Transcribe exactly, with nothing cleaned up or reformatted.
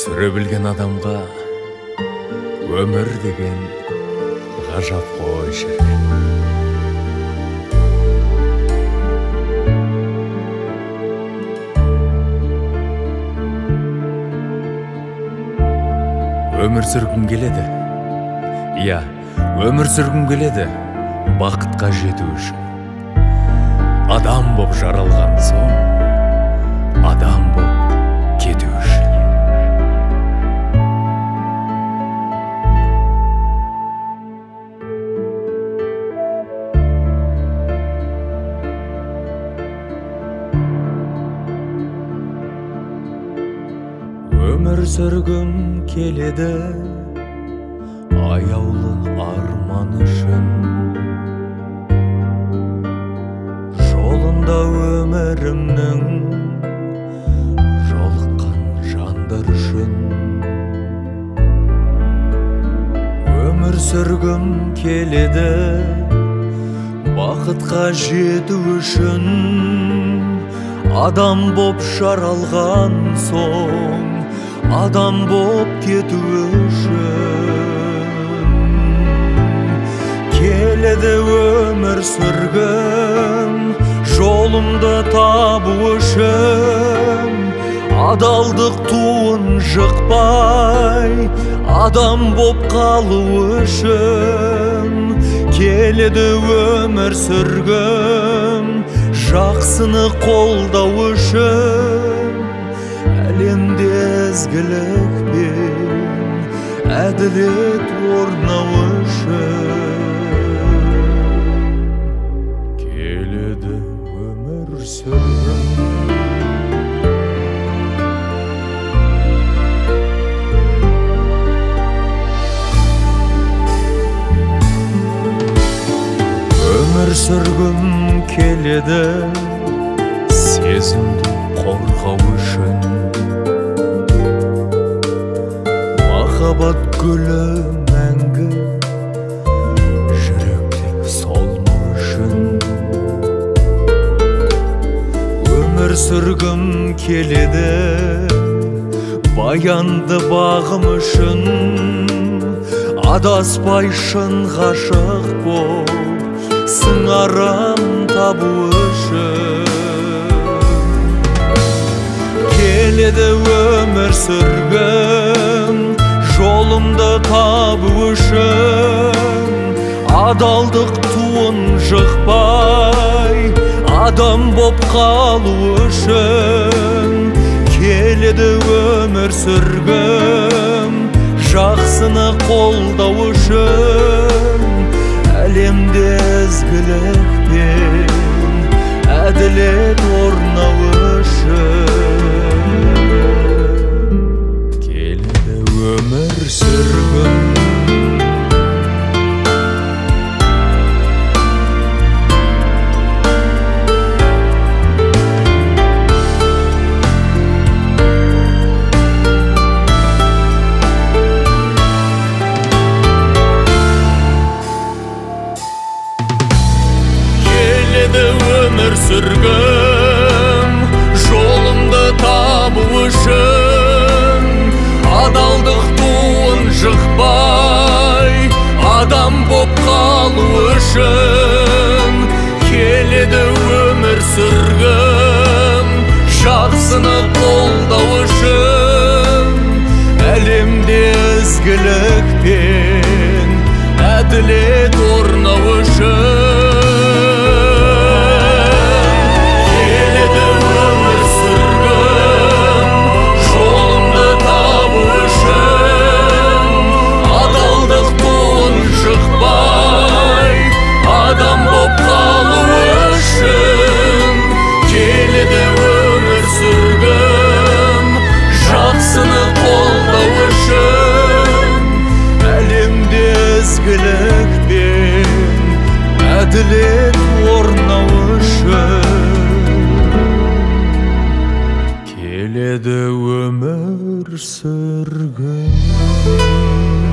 сүре білген адамға өмір деген ғажап қой шіркін. Өмір сүргім келеді, иә, өмір сүргім келеді бақытқа жету үшін. Адам боп жаралған соң, адам боп кету үшін. Өмір сүргім келеді аяулы арман үшін. Жолында өмірімнің жолыққан жандар үшін. Өмір сүргім келеді бақытқа жету үшін. Адам боп жаралған соң, адам боп кету үшін. Келеді өмір сүргім жолымды табу үшін. Адалдық туын жықпай адам боп қалу үшін. Келеді өмір сүргім жақсыны қолдау үшін. Әлемде ізгілік пен әділет орнау үшін. Келеді өмір сүргім. Өмір сүргім келеді сезімді қорғау үшін. Махаббат гүлі мәңгі жүректе солмау үшін. Өмір сүргім келеді баянды бағым үшін. Адаспай шын ғашық боп сыңарым табу үшін. Келеді өмір сүргім жолымды табу үшін. Адалдық туын жықпай адам боп қалу үшін. Келеді өмір сүргім жақсыны қолдау үшін. Әлемде ізгілік пен әділет орнау үшін. Келеді өмір сүргім. Өмір сүргім жолымды табу үшін. Адалдық туын жықпай адам боп қалу үшін. Келеді өмір сүргім жақсыны қолдау үшін. Әлемде ізгілік пен әділет орнау үшін. Ізгілік пен әділет орнау үшін. Келеді өмір сүргім.